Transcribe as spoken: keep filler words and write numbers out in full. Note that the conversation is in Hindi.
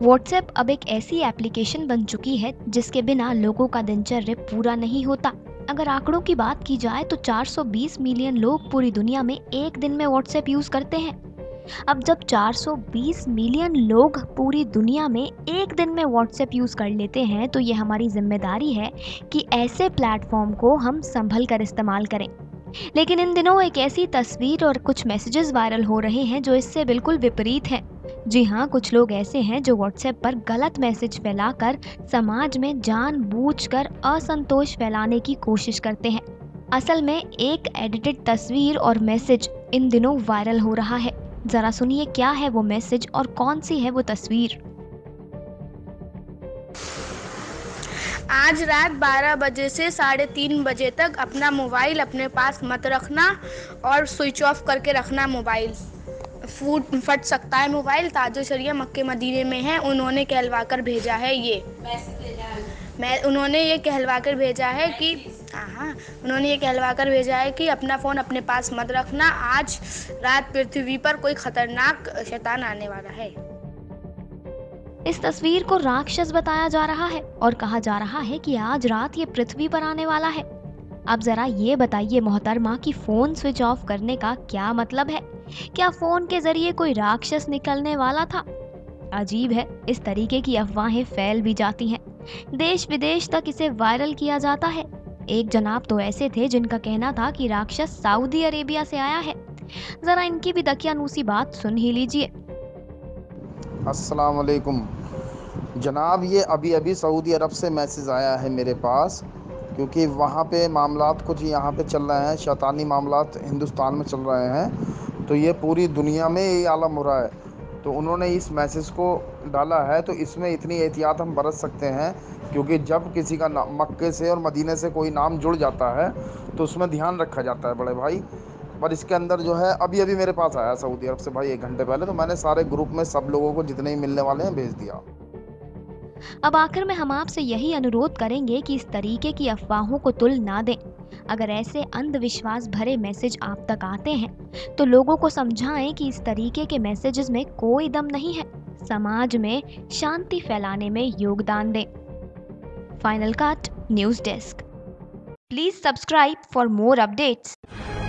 व्हाट्सएप अब एक ऐसी एप्लीकेशन बन चुकी है जिसके बिना लोगों का दिनचर्या पूरा नहीं होता। अगर आंकड़ों की बात की जाए तो चार सौ बीस मिलियन लोग पूरी दुनिया में एक दिन में व्हाट्सएप यूज करते हैं। अब जब चार सौ बीस मिलियन लोग पूरी दुनिया में एक दिन में व्हाट्सएप यूज कर लेते हैं तो ये हमारी जिम्मेदारी है कि ऐसे प्लेटफॉर्म को हम संभल कर इस्तेमाल करें। लेकिन इन दिनों एक ऐसी तस्वीर और कुछ मैसेजेस वायरल हो रहे हैं जो इससे बिल्कुल विपरीत हैं। जी हाँ, कुछ लोग ऐसे हैं जो व्हाट्सएप पर गलत मैसेज फैलाकर समाज में जानबूझकर असंतोष फैलाने की कोशिश करते हैं। असल में एक एडिटेड तस्वीर और मैसेज इन दिनों वायरल हो रहा है। जरा सुनिए क्या है वो मैसेज और कौन सी है वो तस्वीर। आज रात बारह बजे से साढ़े तीन बजे तक अपना मोबाइल अपने पास मत रखना और स्विच ऑफ करके रखना मोबाइल। फूट फट सकता है मोबाइल। ताजो शरिया मक्के मदीने में है, उन्होंने कहलवा कर भेजा है ये मैं उन्होंने ये कहलवा कर भेजा है कि हाँ उन्होंने ये कहलवा कर भेजा है कि अपना फ़ोन अपने पास मत रखना। आज रात पृथ्वी पर कोई खतरनाक शैतान आने वाला है। इस तस्वीर को राक्षस बताया जा रहा है और कहा जा रहा है कि आज रात ये पृथ्वी पर आने वाला है। अब जरा ये बताइए मोहतरमा कि फोन स्विच ऑफ करने का क्या मतलब है? क्या फोन के जरिए कोई राक्षस निकलने वाला था? अजीब है, इस तरीके की अफवाहें फैल भी जाती हैं। देश विदेश तक इसे वायरल किया जाता है। एक जनाब तो ऐसे थे जिनका कहना था कि राक्षस सऊदी अरेबिया से आया है। जरा इनकी भी दकियानूसी बात सुन ही लीजिए। अस्सलाम वालेकुम जनाब, ये अभी अभी सऊदी अरब से मैसेज आया है मेरे पास, क्योंकि वहाँ पे मामलात कुछ यहाँ पे चल रहे हैं, शैतानी मामलात हिंदुस्तान में चल रहे हैं, तो ये पूरी दुनिया में ये आलम हो रहा है। तो उन्होंने इस मैसेज को डाला है, तो इसमें इतनी एहतियात हम बरत सकते हैं, क्योंकि जब किसी का नाम मक्के से और मदीने से कोई नाम जुड़ जाता है तो उसमें ध्यान रखा जाता है बड़े भाई। पर इसके अंदर जो है अभी अभी मेरे पास आया सऊदी अरब से भाई, एक घंटे पहले, तो मैंने सारे ग्रुप में सब लोगों को जितने ही मिलने वाले हैं भेज दिया। अब आखिर में हम आपसे यही अनुरोध करेंगे कि इस तरीके की अफवाहों को तुल ना दें। अगर ऐसे अंधविश्वास भरे मैसेज आप तक आते हैं तो लोगों को समझाएं कि इस तरीके के मैसेजेस में कोई दम नहीं है। समाज में शांति फैलाने में योगदान दें। Final cut news desk. Please subscribe for more updates.